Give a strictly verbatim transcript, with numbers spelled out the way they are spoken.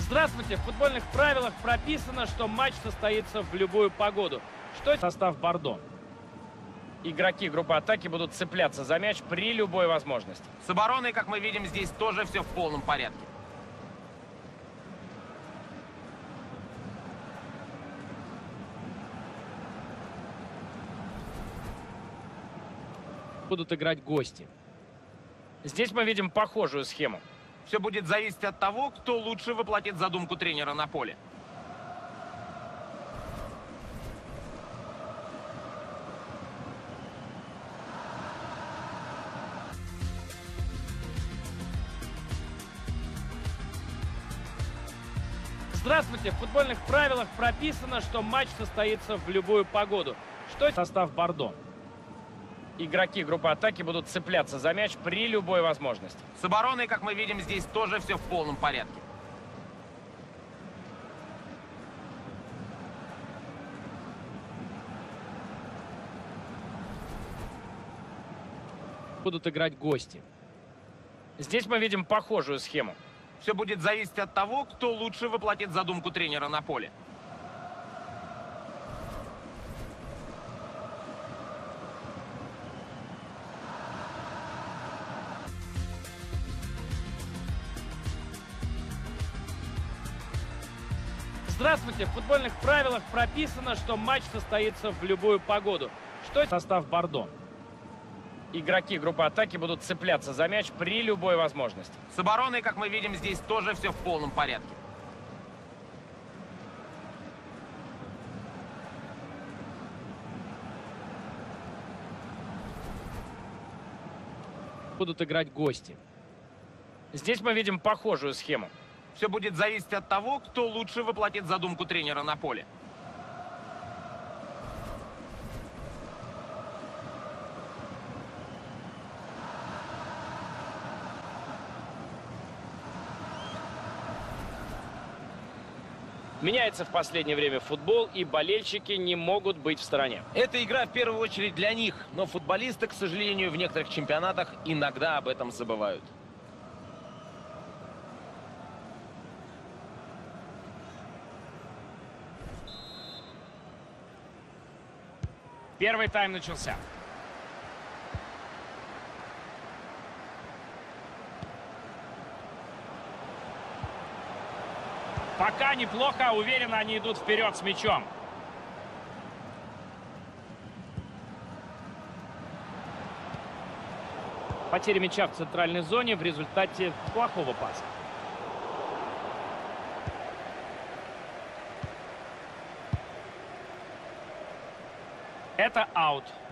Здравствуйте! В футбольных правилах прописано, что матч состоится в любую погоду. Что состав Бордо? Игроки группы атаки будут цепляться за мяч при любой возможности. С обороной, как мы видим, здесь тоже все в полном порядке. Будут играть гости. Здесь мы видим похожую схему. Все будет зависеть от того, кто лучше воплотит задумку тренера на поле. Здравствуйте! В футбольных правилах прописано, что матч состоится в любую погоду. Что состав Бордо? Игроки группы атаки будут цепляться за мяч при любой возможности. С обороной, как мы видим, здесь тоже все в полном порядке. Будут играть гости. Здесь мы видим похожую схему. Все будет зависеть от того, кто лучше воплотит задумку тренера на поле. Здравствуйте! В футбольных правилах прописано, что матч состоится в любую погоду. Что состав Бордо? Игроки группы атаки будут цепляться за мяч при любой возможности. С обороной, как мы видим, здесь тоже все в полном порядке. Будут играть гости. Здесь мы видим похожую схему. Все будет зависеть от того, кто лучше воплотит задумку тренера на поле. Меняется в последнее время футбол, и болельщики не могут быть в стороне. Эта игра в первую очередь для них, но футболисты, к сожалению, в некоторых чемпионатах иногда об этом забывают. Первый тайм начался. Пока неплохо, уверенно они идут вперед с мячом. Потеря мяча в центральной зоне в результате плохого паса. Это аут.